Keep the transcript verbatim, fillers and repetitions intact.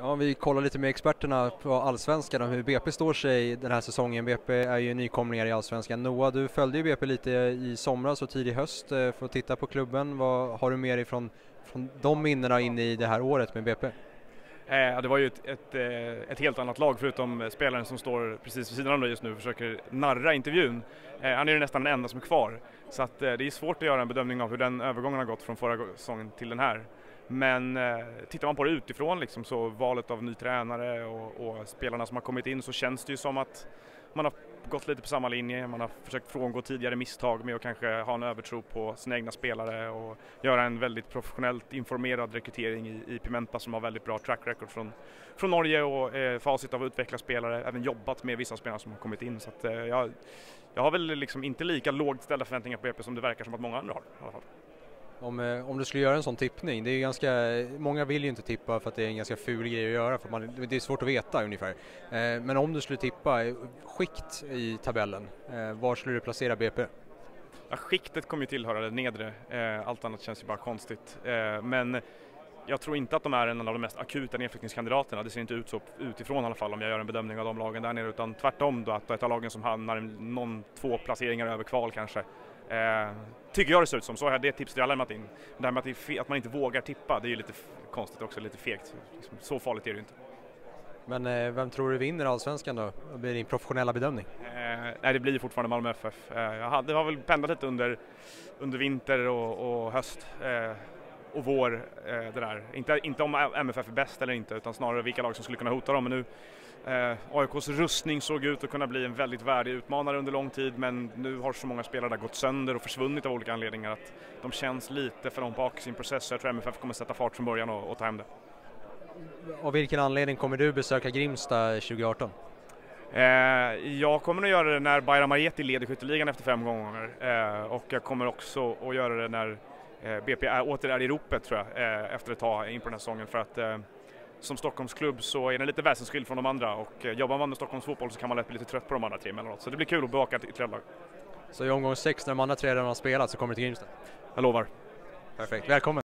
Ja, vi kollar lite med experterna på Allsvenskan om hur B P står sig den här säsongen. B P är ju nykomlingar i Allsvenskan. Noah, du följde ju B P lite i somras och tidig höst för att titta på klubben. Vad har du med dig från, från de minnena in i det här året med B P? Eh, det var ju ett, ett, ett helt annat lag förutom spelaren som står precis vid sidan om dig just nu och försöker narra intervjun. Eh, han är ju nästan den enda som är kvar. Så att, eh, det är svårt att göra en bedömning av hur den övergången har gått från förra säsongen till den här. Men eh, tittar man på det utifrån, liksom, så valet av ny tränare och, och spelarna som har kommit in, så känns det ju som att man har gått lite på samma linje. Man har försökt frångå tidigare misstag med att kanske ha en övertro på sina egna spelare och göra en väldigt professionellt informerad rekrytering i, i Pimenta som har väldigt bra track record från, från Norge och eh, facit av att utveckla spelare, även jobbat med vissa spelare som har kommit in. Så att, eh, jag, jag har väl liksom inte lika lågt ställda förväntningar på B P som det verkar som att många andra har i alla fall. Om, om du skulle göra en sån tippning, det är ju ganska, många vill ju inte tippa för att det är en ganska ful grej att göra, för man, det är svårt att veta ungefär. Eh, men om du skulle tippa skikt i tabellen, eh, var skulle du placera B P? Ja, skiktet kommer ju tillhöra det nedre, eh, allt annat känns ju bara konstigt. Eh, men jag tror inte att de är en av de mest akuta nedflyttningskandidaterna. Det ser inte ut så utifrån i alla fall om jag gör en bedömning av de lagen där nere, utan tvärtom då, att ett av lagen som hamnar någon, två placeringar över kval kanske. Eh, tycker jag det ser ut som, så är det tipset jag har lämnat in. Det här med att, att man inte vågar tippa, det är ju lite konstigt också, lite fegt. Så farligt är det ju inte. Men eh, vem tror du vinner Allsvenskan då? Vad blir din professionella bedömning? Eh, nej, det blir fortfarande Malmö F F. Eh, jag hade, det har väl pendlat lite under, under vinter och, och höst eh, och vår. Eh, det där. Inte, inte om M F F är bäst eller inte, utan snarare vilka lag som skulle kunna hota dem. Men nu Eh, A I K:s rustning såg ut att kunna bli en väldigt värdig utmanare under lång tid, men nu har så många spelare där gått sönder och försvunnit av olika anledningar att de känns lite för långt bak i sin process. Jag tror M F F kommer sätta fart från början och, och ta hem det. Av vilken anledning kommer du besöka Grimsta tjugo arton? Eh, jag kommer att göra det när Bayram Arjeti leder skytteligan efter fem gånger eh, och jag kommer också att göra det när eh, B P är, åter är i ropet, tror jag, eh, efter ett tag in på den här säsongen, för att eh, som Stockholmsklubb så är den lite väsensskild från de andra, och eh, jobbar man med Stockholms fotboll så kan man lätt bli lite trött på de andra tre emellanåt. Så det blir kul att bevaka ett ytterligare lag. Så i omgång sex när de andra tre redan har spelat så kommer det till Grimsta? Jag lovar. Perfekt, välkommen!